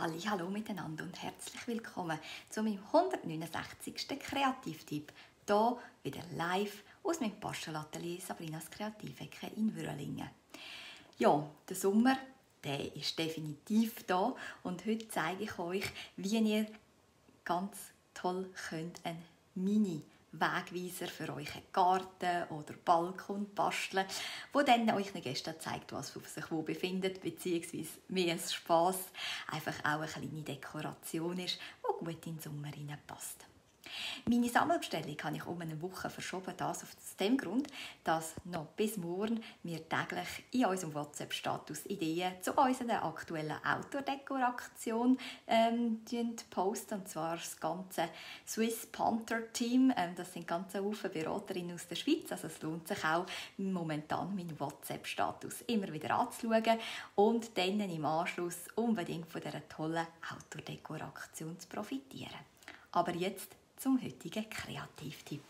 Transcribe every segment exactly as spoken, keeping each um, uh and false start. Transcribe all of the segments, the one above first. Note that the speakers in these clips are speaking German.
Hallo miteinander und herzlich willkommen zu meinem hundertneunundsechzigsten Kreativtipp. Hier wieder live aus meinem Pastellatelier Sabrinas Kreativecke in Wörlingen. Ja, der Sommer, der ist definitiv da und heute zeige ich euch, wie ihr ganz toll könnt einen Mini Wegweiser für euren Garten oder Balkon basteln, wo dann euch Gästen zeigt, was sich wo befindet, beziehungsweise mehr als Spass einfach auch eine kleine Dekoration ist, die gut in den Sommer passt. Meine Sammelbestellung habe ich um eine Woche verschoben, das aus dem Grund, dass noch bis morgen wir täglich in unserem WhatsApp-Status Ideen zu unserer aktuellen Outdoor-Dekoration ähm, posten, und zwar das ganze Swiss Panther Team. Ähm, das sind ganz viele Beraterinnen aus der Schweiz, also es lohnt sich auch momentan meinen WhatsApp-Status immer wieder anzuschauen und dann im Anschluss unbedingt von dieser tollen Outdoor-Dekoration zu profitieren. Aber jetzt zum heutigen Kreativtipp.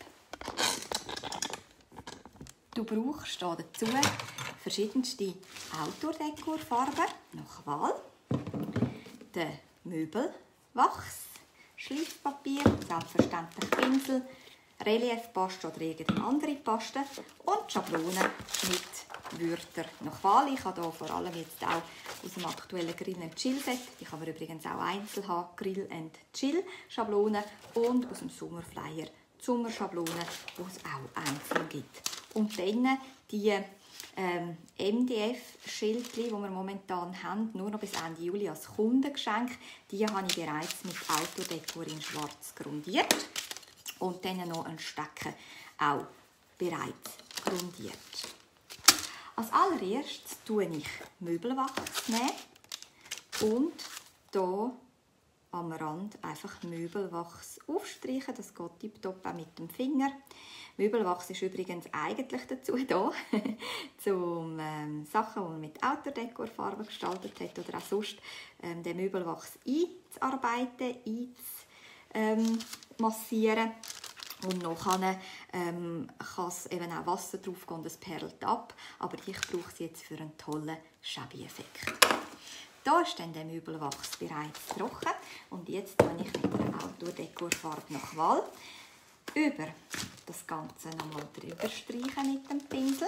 Du brauchst hier dazu verschiedenste Outdoor-Dekorfarben nach Wahl, den Möbelwachs, Schleifpapier, selbstverständlich Pinsel, Reliefpaste oder irgendeine andere Paste und Schablonen mit Wörtern nach Wahl. Ich habe hier vor allem jetzt auch aus dem aktuellen Grill and Chill Set, die kann man übrigens auch einzeln haben, Grill and Chill Schablonen, und aus dem Sommerflyer die Sommerschablonen, die es auch einzeln gibt. Und dann die ähm, M D F-Schildchen, die wir momentan haben, nur noch bis Ende Juli als Kundengeschenk, die habe ich bereits mit Outdoor-Dekor in Schwarz grundiert. Und dann noch ein Stecken auch bereits grundiert. Als allererstes tue ich Möbelwachs nehmen und hier am Rand einfach Möbelwachs aufstreichen. Das geht tipptopp auch mit dem Finger. Möbelwachs ist übrigens eigentlich dazu da, um ähm, Sachen, die man mit Outdoor-Dekorfarben gestaltet hat oder auch sonst, ähm, den Möbelwachs einzuarbeiten, einzumassieren. Und nachher ähm, kann es eben auch Wasser drauf gehen und es perlt ab. Aber ich brauche es jetzt für einen tollen Shabby-Effekt. Hier ist dann der Möbelwachs bereits trocken. Und jetzt tue ich mit der Outdoor-Dekorfarbe nach Wahl über das Ganze nochmal drüber streichen mit dem Pinsel.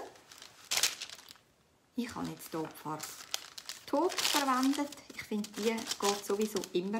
Ich habe jetzt hier die Farbe Taupe verwendet. Ich finde, die geht sowieso immer.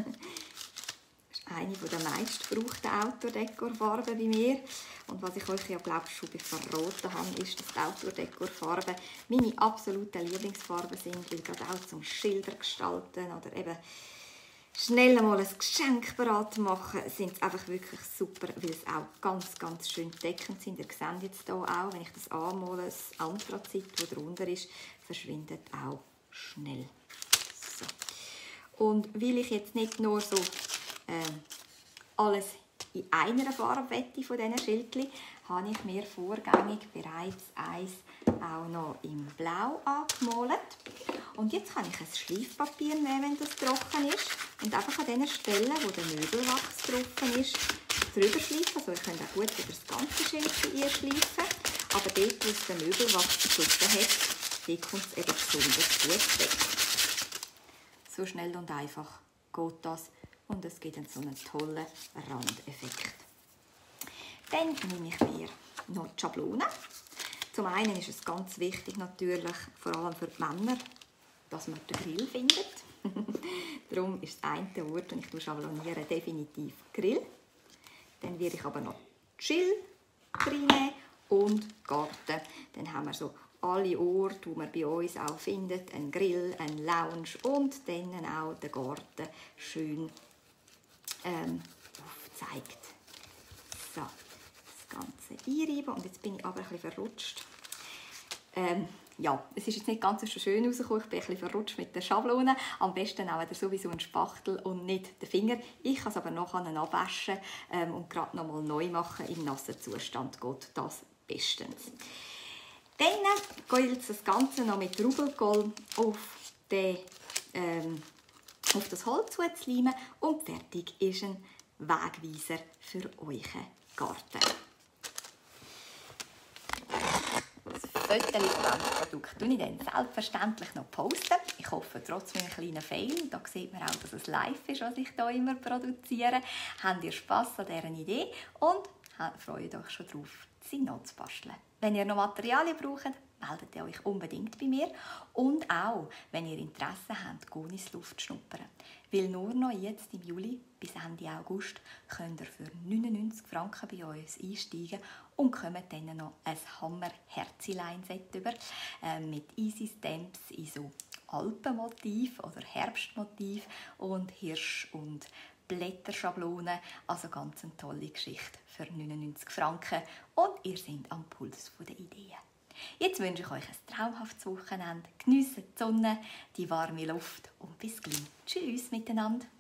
Eine der meistgebrauchten Outdoor-Dekorfarben bei mir. Und was ich euch ja, glaube ich, schon verraten habe, ist, dass die Outdoor-Dekorfarben meine absoluten Lieblingsfarben sind, weil gerade auch zum Schilder gestalten oder eben schnell mal ein Geschenk bereit machen, sind sie einfach wirklich super, weil sie auch ganz, ganz schön deckend sind. Ihr seht jetzt hier auch, wenn ich das anmale, das Anthrazit, das darunter ist, verschwindet auch schnell. So. Und weil ich jetzt nicht nur so Ähm, alles in einer Farbe wette von diesen Schildchen, habe ich mir vorgängig bereits eins auch noch in Blau angemalt. Und jetzt kann ich ein Schleifpapier nehmen, wenn das trocken ist, und einfach an den Stellen, wo der Möbelwachs drauf ist, drüber schleifen. Also ihr könnt auch gut über das ganze Schildchen einschleifen, aber dort, wo es den Möbelwachs getroffen hat, dort kommt es eben besonders gut weg. So schnell und einfach geht das. Und es gibt dann so einen tollen Randeffekt. Dann nehme ich mir noch die Schablone. Zum einen ist es ganz wichtig natürlich, vor allem für die Männer, dass man den Grill findet. Darum ist das eine Wort, und ich schabloniere definitiv Grill. Dann werde ich aber noch Chill reinnehmen und Garten. Dann haben wir so alle Orte, die man bei uns auch findet, ein Grill, ein Lounge und dann auch den Garten schön Ähm, aufzeigt. So, das Ganze einreiben. Und jetzt bin ich aber ein bisschen verrutscht. Ähm, ja, es ist jetzt nicht ganz so schön rausgekommen. Ich bin ein bisschen verrutscht mit der Schablone. Am besten auch sowieso einen Spachtel und nicht den Finger. Ich kann es aber nachher abwaschen ähm, und gerade nochmal neu machen. Im nassen Zustand geht das bestens. Dann gehe ich jetzt das Ganze noch mit Rubbelkohl auf den ähm, auf das Holz zuzuleimen und fertig ist ein Wegweiser für euren Garten. Fotos von diesem Produkt poste ich dann selbstverständlich noch posten. Ich hoffe, trotz meinem kleinen Fail, da sieht man auch, dass es live ist, was ich hier immer produziere. Habt ihr Spass an dieser Idee und freut euch schon darauf, sie noch zu basteln. Wenn ihr noch Materialien braucht, meldet ihr euch unbedingt bei mir. Und auch, wenn ihr Interesse habt, Gonis Luft zu schnuppern. Weil nur noch jetzt im Juli bis Ende August könnt ihr für neunundneunzig Franken bei uns einsteigen und kommt dann noch ein Hammer-Herzilein-Set über äh, mit Easy Stamps in so Alpenmotiv oder Herbstmotiv und Hirsch- und Blätterschablonen. Also ganz eine tolle Geschichte für neunundneunzig Franken und ihr seid am Puls der Ideen. Jetzt wünsche ich euch ein traumhaftes Wochenende. Geniesst die Sonne, die warme Luft und bis gleich. Tschüss miteinander.